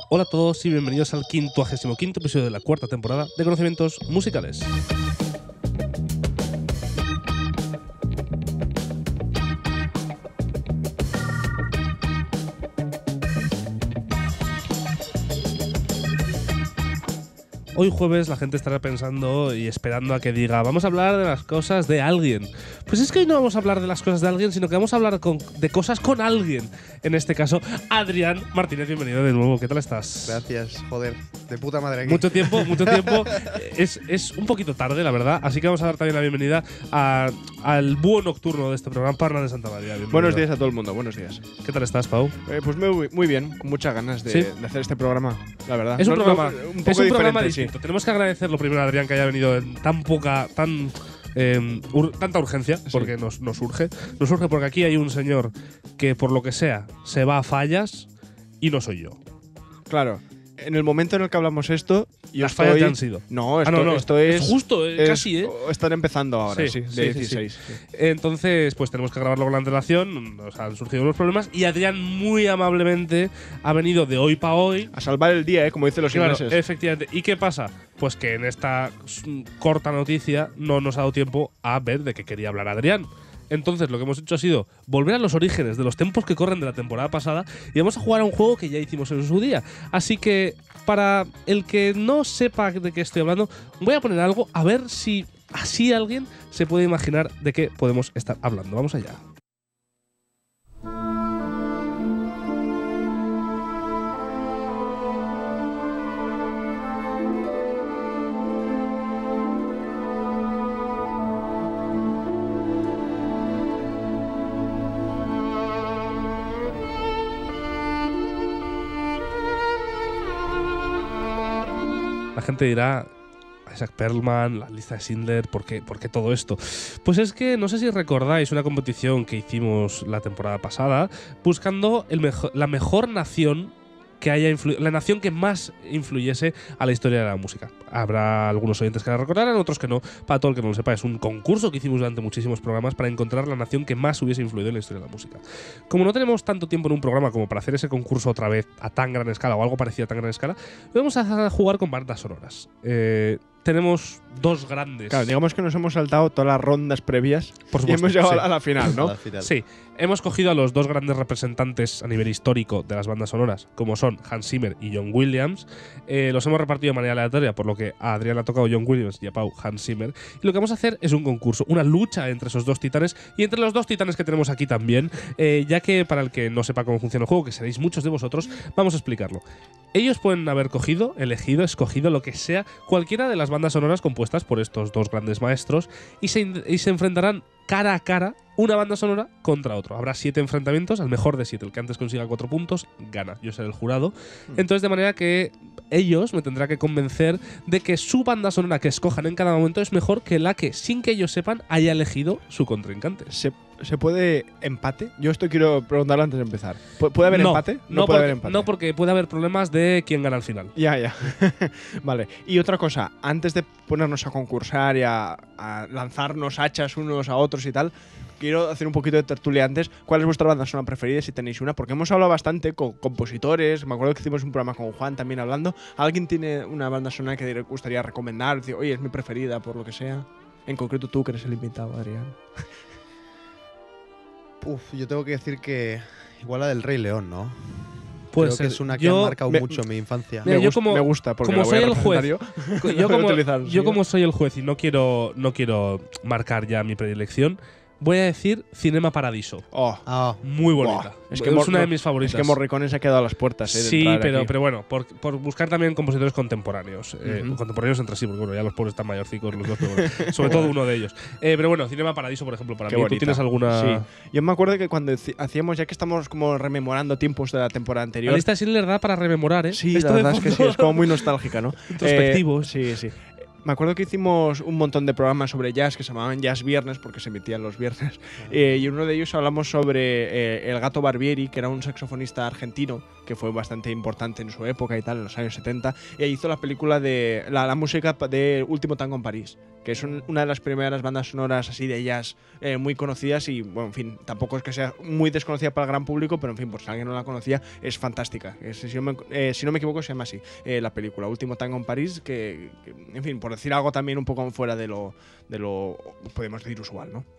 Hola a todos y bienvenidos al 55º episodio de la cuarta temporada de Conocimientos Musicales. Hoy jueves la gente estará pensando y esperando a que diga vamos a hablar de las cosas de alguien. Pues es que hoy no vamos a hablar de las cosas de alguien, sino que vamos a hablar de cosas con alguien. En este caso, Adrián Martínez, bienvenido de nuevo. ¿Qué tal estás? Gracias, joder. De puta madre aquí. Mucho tiempo. Es un poquito tarde, la verdad. Así que vamos a dar también la bienvenida al búho nocturno de este programa, Parna de Santa María. Bienvenido. Buenos días a todo el mundo, buenos días. ¿Qué tal estás, Pau? Pues muy bien, con muchas ganas de hacer este programa, la verdad. Es un programa, un poco programa diferente, distinto. Sí. Tenemos que agradecerlo primero a Adrián que haya venido en tanta urgencia, porque nos urge. Nos urge porque aquí hay un señor que, por lo que sea, se va a fallas y no soy yo. Claro. En el momento en el que hablamos esto, las fallas ya han sido. No, esto es justo, casi, ¿eh? Están empezando ahora, sí, de 16. Sí. Entonces, pues tenemos que grabarlo con la antelación. Nos han surgido unos problemas y Adrián muy amablemente ha venido de hoy para hoy a salvar el día, como dicen los ingleses. Efectivamente. ¿Y qué pasa? Pues que en esta corta noticia no nos ha dado tiempo a ver de qué quería hablar Adrián. Entonces lo que hemos hecho ha sido volver a los orígenes de los tiempos que corren de la temporada pasada y vamos a jugar a un juego que ya hicimos en su día. Así que, para el que no sepa de qué estoy hablando, voy a poner algo a ver si así alguien se puede imaginar de qué podemos estar hablando. Vamos allá. La gente dirá, Isaac Perlman, la lista de Schindler, ¿por qué todo esto? Pues es que no sé si recordáis una competición que hicimos la temporada pasada buscando la mejor nación que haya la nación que más influyese a la historia de la música. Habrá algunos oyentes que la recordarán, otros que no. Para todo el que no lo sepa, es un concurso que hicimos durante muchísimos programas para encontrar la nación que más hubiese influido en la historia de la música. Como no tenemos tanto tiempo en un programa como para hacer ese concurso otra vez a tan gran escala o algo parecido a tan gran escala, vamos a jugar con bandas sonoras. Tenemos dos grandes. Claro, digamos que nos hemos saltado todas las rondas previas. Por supuesto, y hemos llegado a la final, ¿no? Sí. Hemos cogido a los dos grandes representantes a nivel histórico de las bandas sonoras, como son Hans Zimmer y John Williams. Los hemos repartido de manera aleatoria, por lo que a Adrián le ha tocado John Williams y a Pau Hans Zimmer. Y lo que vamos a hacer es un concurso, una lucha entre esos dos titanes y entre los dos titanes que tenemos aquí también, ya que para el que no sepa cómo funciona el juego, que seréis muchos de vosotros, vamos a explicarlo. Ellos pueden haber escogido lo que sea, cualquiera de las bandas sonoras compuestas por estos dos grandes maestros y se enfrentarán cara a cara una banda sonora contra otro. Habrá 7 enfrentamientos, al mejor de 7. El que antes consiga 4 puntos, gana. Yo seré el jurado. Entonces, de manera que ellos me tendrán que convencer de que su banda sonora que escojan en cada momento es mejor que la que, sin que ellos sepan, haya elegido su contrincante. ¿Se puede empate? Yo esto quiero preguntarlo antes de empezar. ¿Puede haber empate? No puede haber empate. No, porque puede haber problemas de quién gana al final. Ya. Vale. Y otra cosa, antes de ponernos a concursar y a lanzarnos hachas unos a otros y tal, quiero hacer un poquito de tertulia antes. ¿Cuál es vuestra banda sonora preferida, si tenéis una? Porque hemos hablado bastante con compositores. Me acuerdo que hicimos un programa con Juan también hablando. ¿Alguien tiene una banda sonora que le gustaría recomendar? Decir, oye, es mi preferida por lo que sea. En concreto tú, que eres el invitado, Adrián. Yo tengo que decir que igual la del Rey León, ¿no? Pues creo que es una que ha marcado mucho mi infancia. Mira, me gusta porque como la voy soy a el juez, yo como soy el juez y no quiero marcar ya mi predilección, voy a decir Cinema Paradiso. Muy bonita. Es que una de mis favoritas. Es que Morricone se ha quedado a las puertas. Sí, pero bueno, por buscar también compositores contemporáneos. Contemporáneos entre sí, porque bueno, ya los pobres están mayorcicos los dos, pero bueno, sobre todo uno de ellos. Pero bueno, Cinema Paradiso, por ejemplo, para mí. Bonita. ¿Tú tienes alguna...? Sí. Yo me acuerdo que cuando hacíamos, ya que estamos como rememorando tiempos de la temporada anterior… La lista de Schindler da para rememorar, ¿eh? Sí, la verdad es que sí, es como muy nostálgica, ¿no? Introspectivos. Sí. Me acuerdo que hicimos un montón de programas sobre jazz que se llamaban Jazz Viernes porque se emitían los viernes. Y uno de ellos hablamos sobre el Gato Barbieri, que era un saxofonista argentino que fue bastante importante en su época y tal, en los años 70. Y hizo la película de la música de Último Tango en París, que es una de las primeras bandas sonoras así de jazz muy conocidas y, bueno, en fin, tampoco es que sea muy desconocida para el gran público, pero en fin, por si alguien no la conocía, es fantástica. Si no me equivoco, se llama así la película, Último Tango en París, que, en fin, por decir algo también un poco fuera de lo podemos decir, usual, ¿no?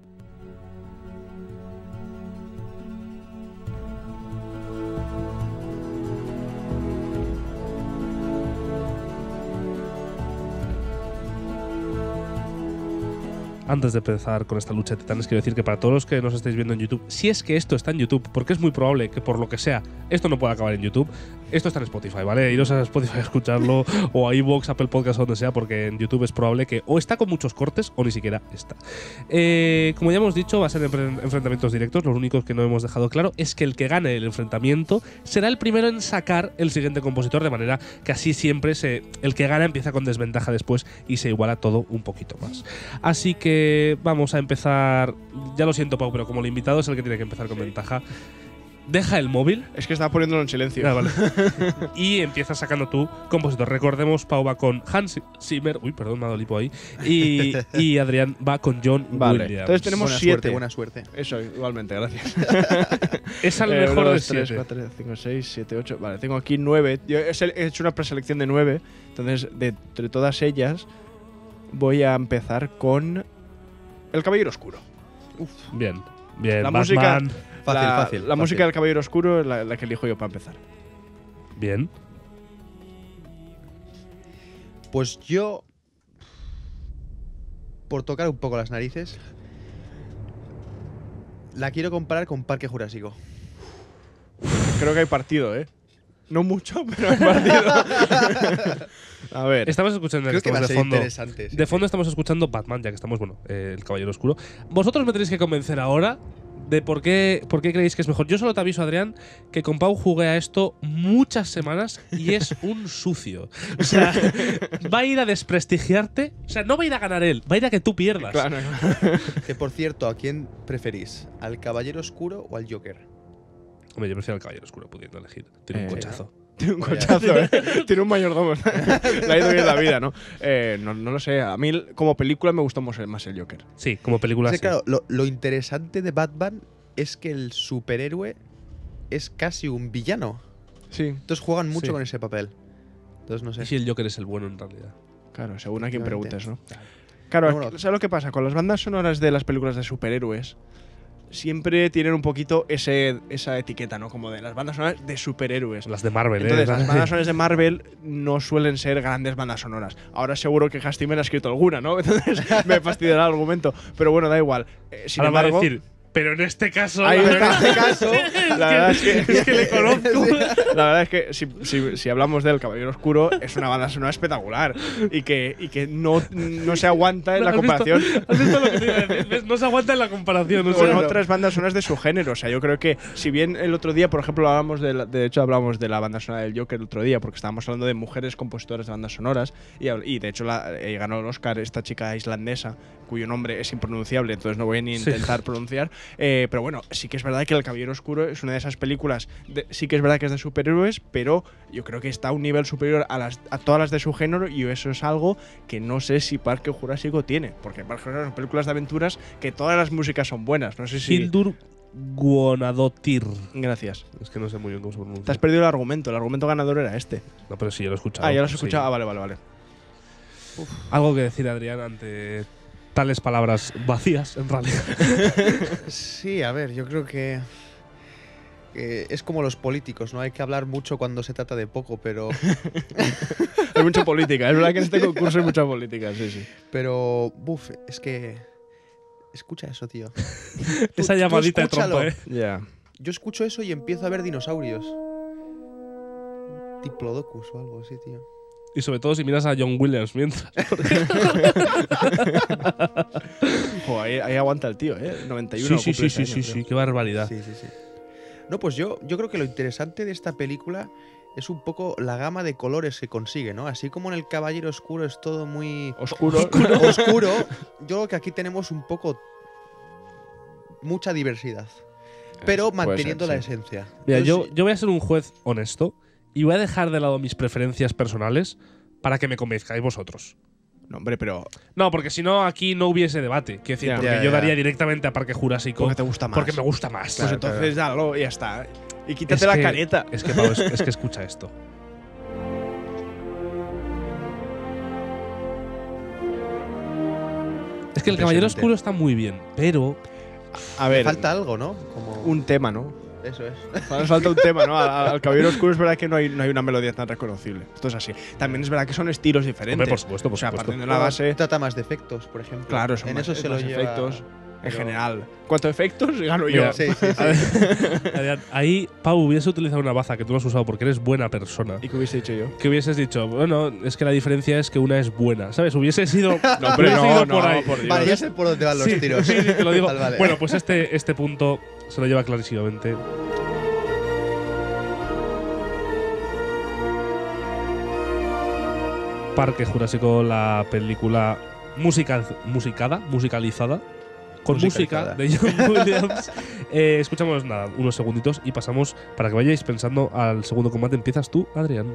Antes de empezar con esta lucha de titanes, quiero decir que para todos los que nos estáis viendo en YouTube, si es que esto está en YouTube, porque es muy probable que por lo que sea esto no pueda acabar en YouTube, esto está en Spotify, ¿vale? Iros a Spotify a escucharlo, o a iVoox, Apple Podcast, o donde sea, porque en YouTube es probable que o está con muchos cortes o ni siquiera está. Como ya hemos dicho, va a ser enfrentamientos directos. Lo único que no hemos dejado claro es que el que gane el enfrentamiento será el primero en sacar el siguiente compositor, de manera que así siempre el que gana empieza con desventaja después y se iguala todo un poquito más. Así que vamos a empezar. Ya lo siento, Pau, pero como el invitado es el que tiene que empezar con ventaja, deja el móvil. Es que estaba poniéndolo en silencio. Vale. Y empieza sacando tu compositor. Recordemos, Pau va con Hans Zimmer. Uy, perdón, me ha dado lipo ahí. Y Adrián va con John Williams. Entonces tenemos Buena 7. suerte, buena suerte. Eso, igualmente, gracias. Es al mejor de 3, 7. 4, 5, 6, 7, 8. Vale, tengo aquí 9. Yo he hecho una preselección de 9. Entonces, de entre todas ellas, voy a empezar con El Caballero Oscuro. Bien, bien. La Batman. Fácil. La música del Caballero Oscuro es la que elijo yo para empezar. Bien. Pues yo, por tocar un poco las narices, la quiero comparar con Parque Jurásico. Creo que hay partido, ¿eh? No mucho, pero hay partido. A ver. Estamos escuchando Creo que va a de ser fondo. interesante. sí. De fondo estamos escuchando Batman, ya que estamos, bueno, el Caballero Oscuro. Vosotros me tenéis que convencer ahora de por qué creéis que es mejor. Yo solo te aviso, Adrián, que con Pau jugué a esto muchas semanas y es un sucio. O sea, va a ir a desprestigiarte. O sea, no va a ir a ganar él, va a ir a que tú pierdas. Claro. Que por cierto, ¿a quién preferís? ¿Al Caballero Oscuro o al Joker? Hombre, yo prefiero al Caballero Oscuro pudiendo elegir. Tiene un cochazo. Tiene un cochazo, ¿eh? Tiene un mayordomo. Le ha ido bien la vida, ¿no? No lo sé. A mí, como película, me gustó más el Joker. Sí, como película Sí, sí. claro, lo interesante de Batman es que el superhéroe es casi un villano. Sí, Entonces juegan mucho Sí. con ese papel. Entonces no Y sé. si el Joker es el bueno en realidad. claro, según a quien Efectivamente. preguntes, ¿no? Claro, Pero bueno. ¿sabes lo que pasa? Con las bandas sonoras de las películas de superhéroes, siempre tienen un poquito esa etiqueta, ¿no? Como de las bandas sonoras de superhéroes. Las de Marvel, Entonces, ¿eh? las bandas sonoras de Marvel no suelen ser grandes bandas sonoras. Ahora seguro que Hans Zimmer ha escrito alguna, ¿no? Entonces me fastidiará el argumento. Pero bueno, da igual. Sin Ahora va a embargo, decir, pero en este caso. ahí la está. verdad- En este caso, la verdad es que, es que le conozco. La verdad es que si hablamos del Caballero Oscuro, es una banda sonora espectacular y que no se aguanta en la ¿Has visto- comparación ¿Has visto lo que te iba a decir? ¿Ves? No se aguanta en la comparación. o con sea, otras bandas sonoras de su género. O sea, yo creo que si bien el otro día, por ejemplo, de hecho hablamos de la banda sonora del Joker el otro día, porque estábamos hablando de mujeres compositoras de bandas sonoras y de hecho ganó el Oscar esta chica islandesa, cuyo nombre es impronunciable, entonces no voy a ni Sí. intentar pronunciar. Pero bueno, sí que es verdad que El Caballero Oscuro es una de esas películas, sí que es verdad que es de superhéroes, pero yo creo que está a un nivel superior a todas las de su género y eso es algo que no sé si Parque Jurásico tiene, porque Parque Jurásico son películas de aventuras que todas las músicas son buenas. No sé si… Hildur Guðnadóttir. Gracias. Es que no sé muy bien cómo se Te pronuncia. has perdido el argumento ganador era este. No, pero sí, yo lo he escuchado. Ya lo has sí. escuchado. Ah, vale. Algo que decir, Adrián, ante tales palabras vacías, en realidad. sí, a ver, yo creo que es como los políticos, ¿no? Hay que hablar mucho cuando se trata de poco, pero Hay mucha política. Es verdad que en este concurso hay mucha política, sí. es que escucha eso, tío. Esa llamadita de escúchalo. trompa, ¿eh? Ya. Yo escucho eso y empiezo a ver dinosaurios. Diplodocus o algo así, tío. Y sobre todo si miras a John Williams mientras. Ahí aguanta el tío, ¿eh? 91. cumple ese año, creo. Qué barbaridad. Sí. No, pues yo creo que lo interesante de esta película es un poco la gama de colores que consigue, ¿no? Así como en el Caballero Oscuro es todo muy Oscuro. oscuro, yo creo que aquí tenemos un poco mucha diversidad, pero Puede manteniendo ser, la sí. esencia. Mira, Yo yo voy a ser un juez honesto y voy a dejar de lado mis preferencias personales para que me convenzcáis vosotros. No, hombre, pero No, porque si no, aquí no hubiese debate. Quiero decir, Ya. porque Ya, yo ya. daría directamente a Parque Jurásico porque te gusta más. porque me gusta más. Pues Claro, entonces dalo y ya está. Y quítate Es la que- careta. Es que, Pau, es que escucha esto. Es que el Caballero Impresionante. Oscuro está muy bien, pero A ver, falta algo, ¿no? Como un tema, ¿no? eso es. Falta un tema, ¿no? Al Caballero Oscuro es verdad que no hay una melodía tan reconocible. Esto es así. También es verdad que son estilos diferentes. hombre, por supuesto, por O sea, supuesto. partiendo de la base, Trata más de efectos, por ejemplo. claro, son en más, eso se lo más lleva efectos en pero- general. ¿Cuántos efectos gano yo? Mira, Sí, sí, sí. Adrián, ahí Pau hubiese utilizado una baza que tú no has usado porque eres buena persona. ¿Y qué hubiese dicho yo? Que hubieses dicho, bueno, es que la diferencia es que una es buena, ¿sabes? Hubiese sido, No, hombre, hubiese no, ido no, por ahí. por Dios. Vale, ya sé por dónde van los Sí, tiros. sí, sí, te lo digo. Vale, vale. Bueno, pues este punto se lo lleva clarísimamente. Parque Jurásico, la película musicalizada, con música Musicalizada. de John Williams. Escuchamos nada, unos segunditos y pasamos para que vayáis pensando al segundo combate. Empiezas tú, Adrián.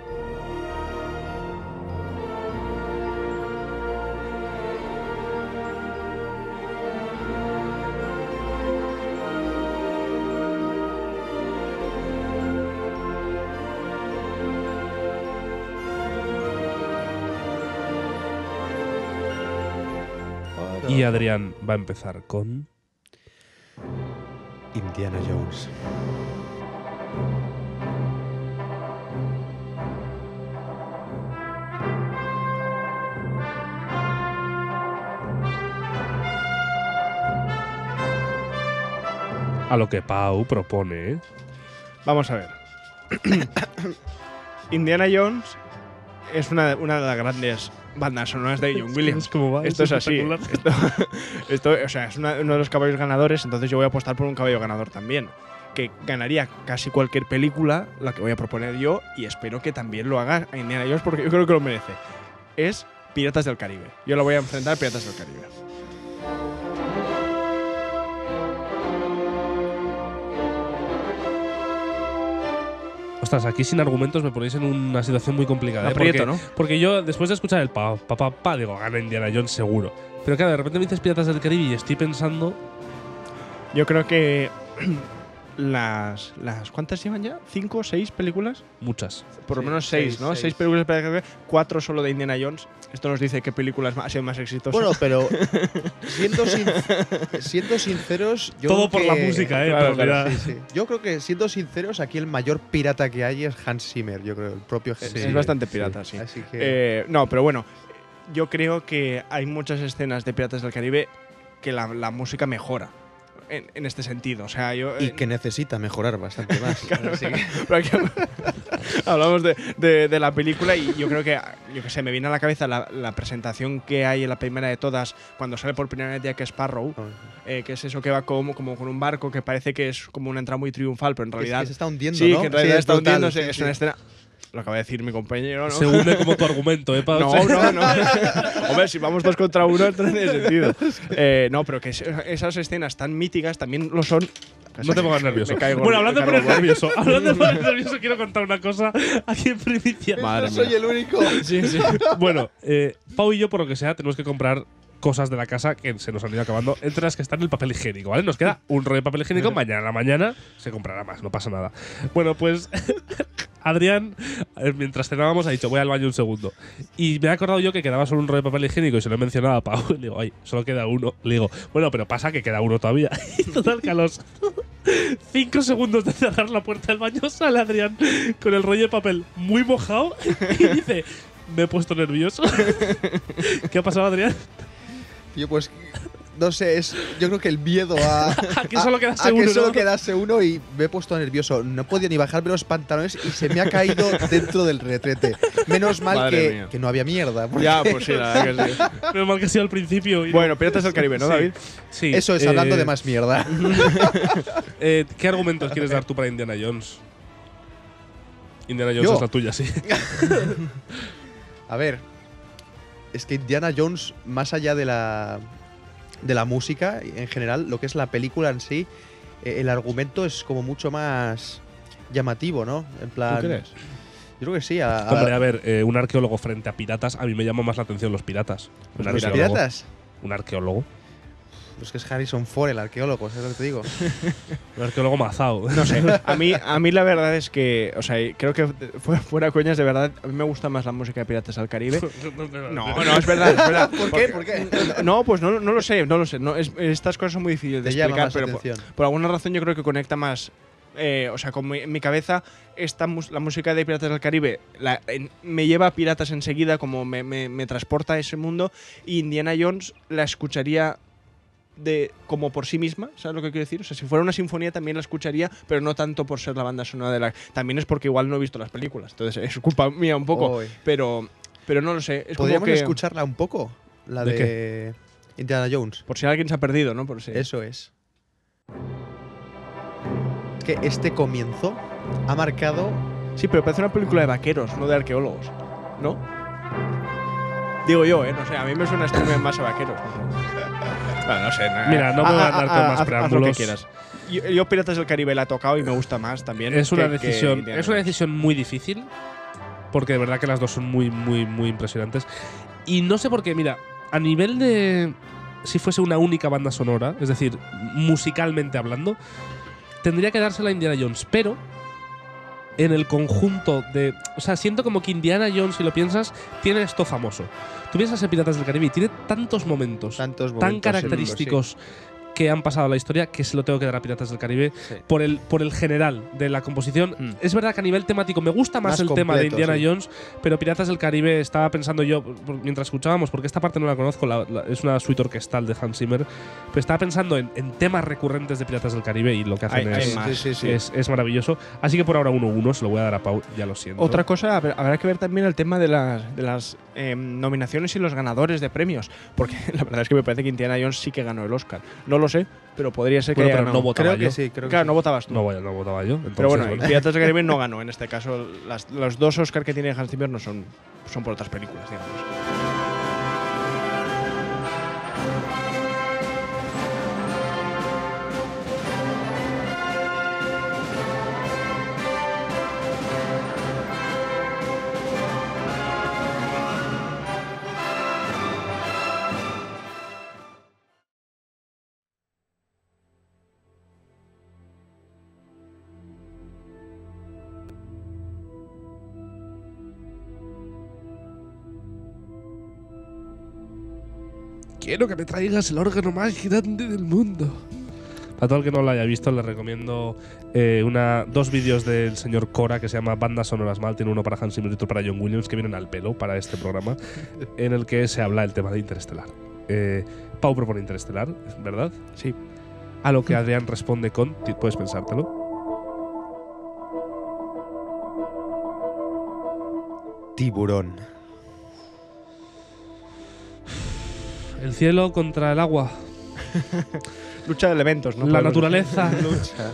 Y Adrián va a empezar con. Indiana Jones. A lo que Pau propone, ¿eh? Vamos a ver. Indiana Jones es una de las grandes bandas sonoras de John Williams. ¿Cómo va? Esto es así. espectacular. Esto, o sea, es uno de los caballos ganadores, entonces yo voy a apostar por un caballo ganador también. Que ganaría casi cualquier película, la que voy a proponer yo, y espero que también lo haga a Indiana Jones porque yo creo que lo merece. Es Piratas del Caribe. Yo la voy a enfrentar a Piratas del Caribe. Ostras, aquí sin argumentos me ponéis en una situación muy complicada. ¿eh? Aprieto, porque, ¿no? porque yo, después de escuchar el pa, digo, gana Indiana Jones seguro. Pero claro, de repente me dices Piratas del Caribe y estoy pensando. Yo creo que las ¿cuántas llevan ya? ¿5 o 6 películas? Muchas. Por lo Sí, menos 6, seis, ¿no? seis. 6 películas de Piratas del Caribe, 4 solo de Indiana Jones. Esto nos dice qué película ha sido más exitosa. Bueno, pero siendo sinceros, yo Todo creo por la que- música, ¿eh? Claro, Pero claro, mira- Sí, sí. Yo creo que, siendo sinceros, aquí el mayor pirata que hay es Hans Zimmer, yo creo, el propio Hans es Zimmer. bastante pirata, sí. Así que No, pero bueno, yo creo que hay muchas escenas de Piratas del Caribe que la música mejora en este sentido. O sea, yo. y que necesita mejorar bastante más. Así que- Pero aquí hablamos de la película y yo creo que, yo que sé, me viene a la cabeza la presentación que hay en la primera de todas cuando sale por primera vez Jack Sparrow, que es eso que va como con un barco que parece que es como una entrada muy triunfal, pero en realidad. que se está hundiendo, sí, ¿no? que en realidad es está brutal, hundiéndose. sí, Es sí. una escena. Lo acaba de decir mi compañero, ¿no? Se hunde como tu argumento, ¿eh, Pau? No. Hombre, si vamos 2 contra 1, esto no tiene sentido. No, pero que esas escenas tan míticas también lo son. No te pongas nervioso. Me caigo, Bueno, hablando de me poner cargo. nervioso, hablando de poner nervioso, quiero contar una cosa aquí en primicia. Madre No soy mía. el único. Sí, sí. Bueno, Pau y yo, por lo que sea, tenemos que comprar cosas de la casa que se nos han ido acabando, entre las que están el papel higiénico, ¿vale? Nos queda un rollo de papel higiénico, mañana a la mañana se comprará más, no pasa nada. Bueno, pues Adrián, mientras cenábamos, ha dicho, voy al baño un segundo. Y me he acordado yo que quedaba solo un rollo de papel higiénico y se lo he mencionado a Pau. Le digo, ay, solo queda uno. Le digo, bueno, pero pasa que queda uno todavía. Y total, que a los 5 segundos de cerrar la puerta del baño sale Adrián con el rollo de papel muy mojado y dice, me he puesto nervioso. ¿Qué ha pasado, Adrián? Yo pues no sé, yo creo que el miedo a A que solo quedase a que uno, solo ¿no? quedase uno y me he puesto nervioso. No podía ni bajarme los pantalones y se me ha caído dentro del retrete. Menos mal Madre mía. que no había mierda. porque Ya, pues sí, la verdad que sí. Menos mal que ha sido al principio. y- Bueno, Piratas del Caribe, ¿no, Sí. David? Sí. Eso es, hablando de más mierda. ¿Qué argumentos quieres dar tú para Indiana Jones? Indiana Jones Yo. es la tuya, sí. A ver, es que Indiana Jones, más allá de la música, en general, lo que es la película en sí, el argumento es como mucho más llamativo, ¿no? En plan, ¿Tú crees? yo creo que sí. Hombre, a ver, un arqueólogo frente a piratas, a mí me llama más la atención los piratas. Un ¿Los arqueólogo. piratas? Un arqueólogo. Pues que es Harrison Ford, el arqueólogo, ¿sabes lo que te digo? Un arqueólogo mazao. No sé, a mí la verdad es que, o sea, creo que fuera coñas, de verdad, a mí me gusta más la música de Piratas del Caribe. No, es verdad, es verdad. ¿Por qué? ¿Por qué? No, pues no lo sé, no lo sé. No, estas cosas son muy difíciles de Te llama explicar, más pero la atención. por alguna razón yo creo que conecta más. O sea, con mi cabeza, la música de Piratas del Caribe me lleva a Piratas enseguida, como me transporta a ese mundo, y Indiana Jones la escucharía como por sí misma, ¿sabes lo que quiero decir? O sea, si fuera una sinfonía también la escucharía, pero no tanto por ser la banda sonora de la. También es porque igual no he visto las películas, entonces es culpa mía un poco, Oy. pero no lo sé. Es como ¿Podríamos que escucharla un poco? La ¿De de Indiana Jones. por si alguien se ha perdido, ¿no? Por si. Eso es. Es que este comienzo ha marcado. Sí, pero parece una película de vaqueros, no de arqueólogos, ¿no? Digo yo, ¿eh? No sé, a mí me suena esto más a vaqueros. Bueno, no sé. Mira, no me voy a andar con más haz preámbulos. lo que quieras. Yo Piratas del Caribe la he tocado y me gusta más también. Es una que decisión, Indiana es una Jones. decisión muy difícil, porque de verdad que las dos son muy, muy, muy impresionantes. Y no sé por qué, mira, a nivel de si fuese una única banda sonora, es decir, musicalmente hablando, tendría que dársela a Indiana Jones, pero en el conjunto de. O sea, siento como que Indiana Jones, si lo piensas, tiene esto famoso. Tú piensas en Piratas del Caribe y tiene tantos momentos, Tantos tan momentos, característicos que han pasado a la historia que se lo tengo que dar a Piratas del Caribe Sí. por el general de la composición. Es verdad que a nivel temático me gusta más Más el tema de completo, Indiana sí. Jones, pero Piratas del Caribe estaba pensando yo, mientras escuchábamos, porque esta parte no la conozco, es una suite orquestal de Hans Zimmer, pero estaba pensando en temas recurrentes de Piratas del Caribe y lo que hacen Hay es, más. Sí. es maravilloso. Así que por ahora 1-1, se lo voy a dar a Pau, ya lo siento. Otra cosa, habrá que ver también el tema de las nominaciones y los ganadores de premios. Porque la verdad es que me parece que Indiana Jones sí que ganó el Oscar. No lo sé, pero podría ser que Bueno, haya pero ganado. no votaba Creo yo. que sí, creo que Claro, sí. no votabas tú. No votaba yo. Entonces, Pero bueno, Piratas del Caribe no ganó. En este caso, los dos Oscar que tiene Hans Zimmer no son por otras películas, digamos. quiero que me traigas el órgano más grande del mundo. Para todo el que no lo haya visto, les recomiendo dos vídeos del señor Cora que se llama Bandas Sonoras Mal. Tiene uno para Hans Zimmer y otro para John Williams, que vienen al pelo para este programa, en el que se habla el tema de Interestelar. Pau propone Interestelar, ¿verdad? Sí. A lo que Adrián responde con puedes pensártelo. Tiburón. El cielo contra el agua. Lucha de elementos, ¿no? La naturaleza. Lucha.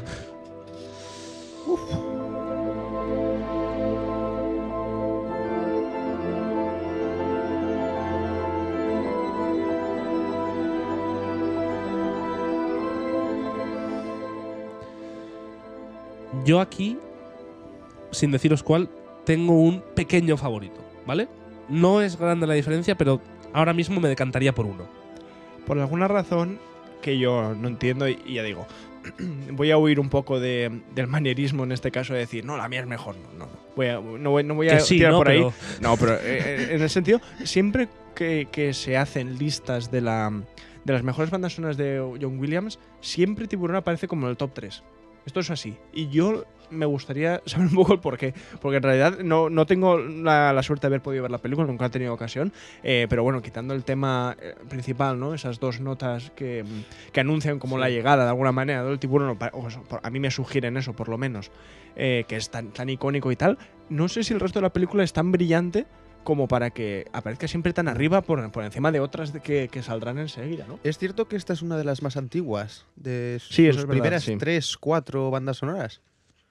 Yo aquí, sin deciros cuál, tengo un pequeño favorito, ¿vale? No es grande la diferencia, pero ahora mismo me decantaría por uno. Por alguna razón que yo no entiendo, y ya digo, voy a huir un poco del manierismo en este caso de decir, no, la mía es mejor. No voy a Que sí, tirar ¿no? por ahí. Pero- No, pero en el sentido, siempre que se hacen listas de las mejores bandas sonoras de John Williams, siempre Tiburón aparece como en el top 3. Esto es así. Y yo me gustaría saber un poco el porqué. Porque en realidad no tengo la suerte de haber podido ver la película, nunca he tenido ocasión. Pero bueno, quitando el tema principal, ¿no? Esas dos notas que anuncian como la llegada de alguna manera del tiburón, a mí me sugieren eso, por lo menos, que es tan icónico y tal. No sé si el resto de la película es tan brillante como para que aparezca siempre tan arriba por encima de otras que saldrán enseguida, ¿no? Es cierto que esta es una de las más antiguas de Sí, eso sus es verdad, primeras sí. 3, 4 bandas sonoras.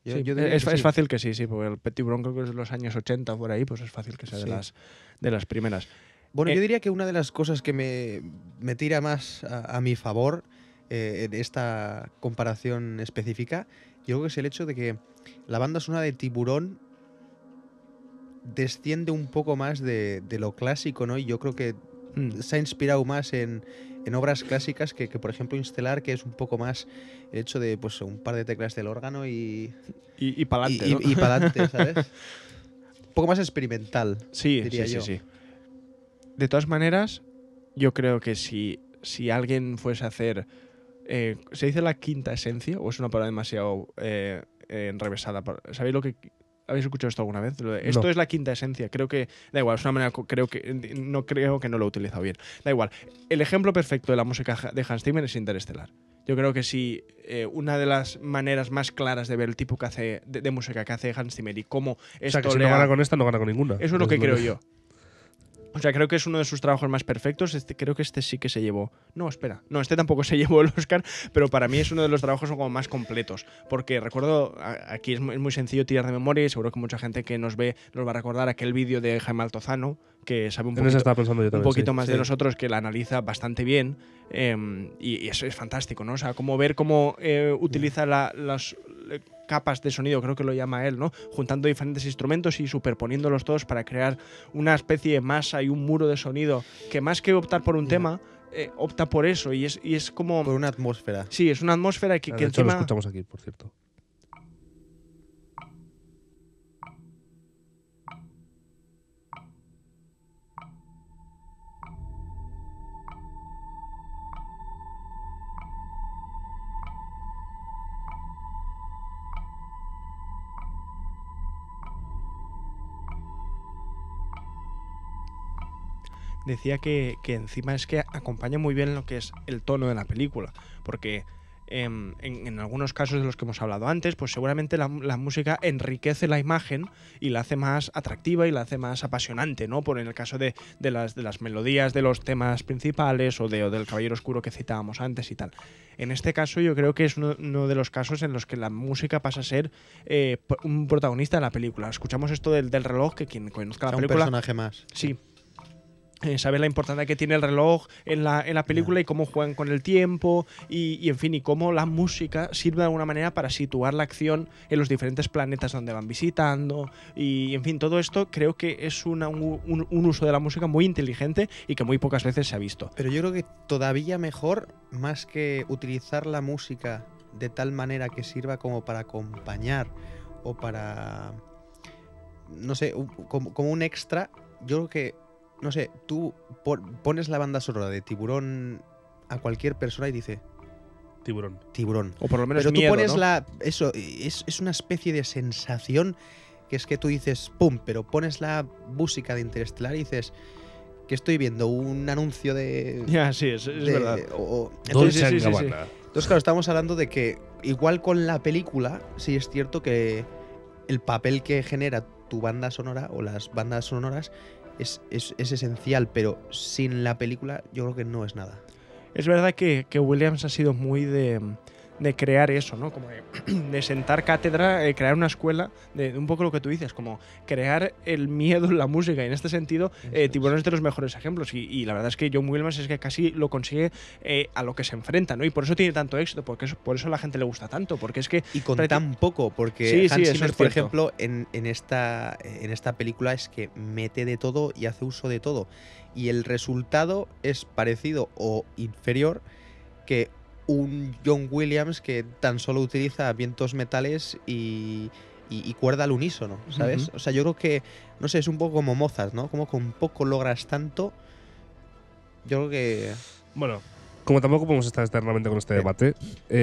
Sí, Yo diría es, que es sí. fácil que sí, porque el Petit Bron creo que es de los años 80 por ahí, pues es fácil que sea Sí. de las primeras. Bueno, Eh, yo diría que una de las cosas que me tira más a mi favor en esta comparación específica, yo creo que es el hecho de que la banda sonora de Tiburón desciende un poco más de lo clásico, ¿no? Y yo creo que se ha inspirado más en obras clásicas que, por ejemplo, Interestelar, que es un poco más el hecho de pues un par de teclas del órgano y para adelante, ¿no? y para adelante, ¿sabes? Un poco más experimental, Sí, diría sí, yo. sí, sí. De todas maneras, yo creo que si alguien fuese a hacer... ¿se dice la quinta esencia o es una palabra demasiado enrevesada? ¿Sabéis lo que... ¿Habéis escuchado esto alguna vez? Lo de, esto No. es la quinta esencia. Creo que... Da igual, es una manera... Creo que no lo he utilizado bien. Da igual. El ejemplo perfecto de la música de Hans Zimmer es Interestelar. Yo creo que si una de las maneras más claras de ver el tipo que hace de música que hace Hans Zimmer y cómo O esto sea, que si le no ha- gana con esta, no gana con ninguna. Eso es lo que Entonces, creo yo. O sea, creo que es uno de sus trabajos más perfectos. Creo que este sí que se llevó. No, espera. No, este tampoco se llevó el Oscar, pero para mí es uno de los trabajos como más completos. Porque recuerdo, aquí es muy sencillo tirar de memoria y seguro que mucha gente que nos ve nos va a recordar aquel vídeo de Jaime Altozano, que sabe un En eso poquito, estaba pensando yo un también. poquito sí. más de Sí. nosotros, que la analiza bastante bien. Y eso es fantástico, ¿no? O sea, como ver cómo utiliza las capas de sonido, creo que lo llama él, ¿no? Juntando diferentes instrumentos y superponiéndolos todos para crear una especie de masa y un muro de sonido que más que optar por un Ya. tema, opta por eso y es como... Por una atmósfera. Sí, es una atmósfera que, Ah, que de hecho, lo encima... escuchamos aquí, por cierto. Decía que encima es que acompaña muy bien lo que es el tono de la película, porque en algunos casos de los que hemos hablado antes, pues seguramente la música enriquece la imagen y la hace más atractiva y la hace más apasionante, ¿no? Por en el caso de las melodías de los temas principales o del Caballero Oscuro que citábamos antes y tal. En este caso yo creo que es uno de los casos en los que la música pasa a ser un protagonista de la película. Escuchamos esto del reloj, que quien conozca O sea, la un película... personaje más. Sí. Sabe la importancia que tiene el reloj en la película y cómo juegan con el tiempo y en fin, y cómo la música sirve de alguna manera para situar la acción en los diferentes planetas donde van visitando y en fin, todo esto creo que es un uso de la música muy inteligente y que muy pocas veces se ha visto. Pero yo creo que todavía mejor, más que utilizar la música de tal manera que sirva como para acompañar o para, no sé, como un extra, yo creo que, no sé, tú pones la banda sonora de Tiburón a cualquier persona y dice, Tiburón. Tiburón. O por lo menos Pero tú miedo, pones ¿no? eso, es una especie de sensación que es que tú dices, pum, pero pones la música de Interestelar y dices, que estoy viendo un anuncio de... Ya, sí, es verdad. Dolce sí, sí, sí, and sí. Gabbana. Entonces, claro, estamos hablando de que igual con la película, sí es cierto que el papel que genera tu banda sonora o las bandas sonoras es esencial, pero sin la película yo creo que no es nada. Es verdad que Williams ha sido muy de crear eso, ¿no? Como de sentar cátedra, crear una escuela, de un poco lo que tú dices, como crear el miedo en la música. Y en este sentido, Tiburón es de los mejores ejemplos. Y la verdad es que John Williams es que casi lo consigue a lo que se enfrenta, ¿no? Y por eso tiene tanto éxito, porque por eso a la gente le gusta tanto, porque es que... Y con tan poco, porque Sí, Hans sí, eso Zimmer, es por cierto. ejemplo, en esta película es que mete de todo y hace uso de todo. Y el resultado es parecido o inferior que un John Williams que tan solo utiliza vientos metales y cuerda al unísono, ¿sabes? Ujú. O sea, yo creo que, no sé, es un poco como Mozart, ¿no? Como con poco logras tanto. Yo creo que... Bueno, como tampoco podemos estar eternamente con este Sí. debate,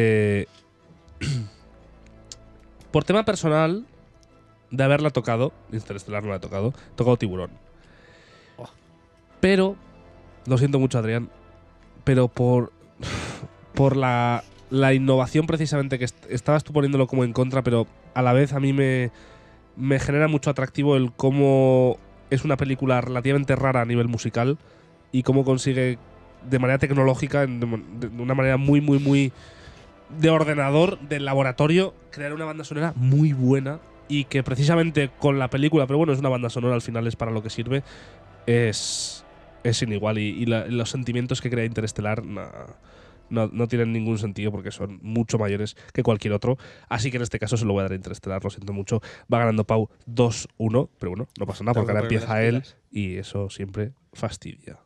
por tema personal, de haberla tocado, Interestelar no la he tocado Tiburón. Oh. Pero, lo siento mucho, Adrián, pero por la innovación precisamente que estabas tú poniéndolo como en contra, pero a la vez a mí me genera mucho atractivo el cómo es una película relativamente rara a nivel musical y cómo consigue de manera tecnológica, de una manera muy, muy, muy de ordenador, del laboratorio, crear una banda sonora muy buena y que precisamente con la película, pero bueno, es una banda sonora, al final es para lo que sirve, es sin igual. Y los sentimientos que crea Interestelar no tienen ningún sentido porque son mucho mayores que cualquier otro. Así que en este caso se lo voy a dar a Interestelar, lo siento mucho. Va ganando Pau 2-1, pero bueno, no pasa nada Tengo porque ahora que ponerme empieza las él pilas. y eso siempre fastidia.